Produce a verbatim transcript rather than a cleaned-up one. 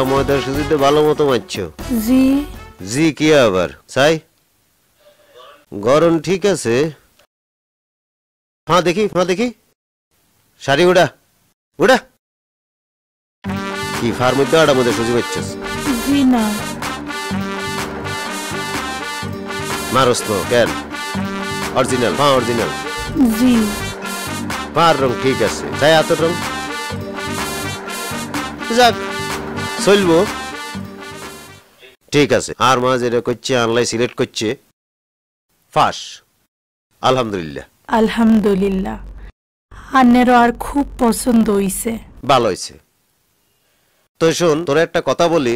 ময়দার সুজিতে ভালো মতো মারছো। জি জি কি আবার চাই? গরম ঠিক আছে। হ্যাঁ দেখি, হ্যাঁ দেখি, শাড়ি উড়া উড়া। কি ফার মধ্যে আড়া মধ্যে সুজি মারছস? জি না। মারস তো কেন? অরিজিনাল, হ্যাঁ অরিজিনাল। জি পার রং ঠিক আছে, তাই এত রং যাক চলবো। ঠিক আছে, আর মা যেটা করছে আনলাই সিলেক্ট করছে ফাঁস। আলহামদুলিল্লাহ। আলহামদুলিল্লাহ। আন্নেরও আর খুব পছন্দ হইছে। ভালো হয়েছে। তো শোন, তোর একটা কথা বলি,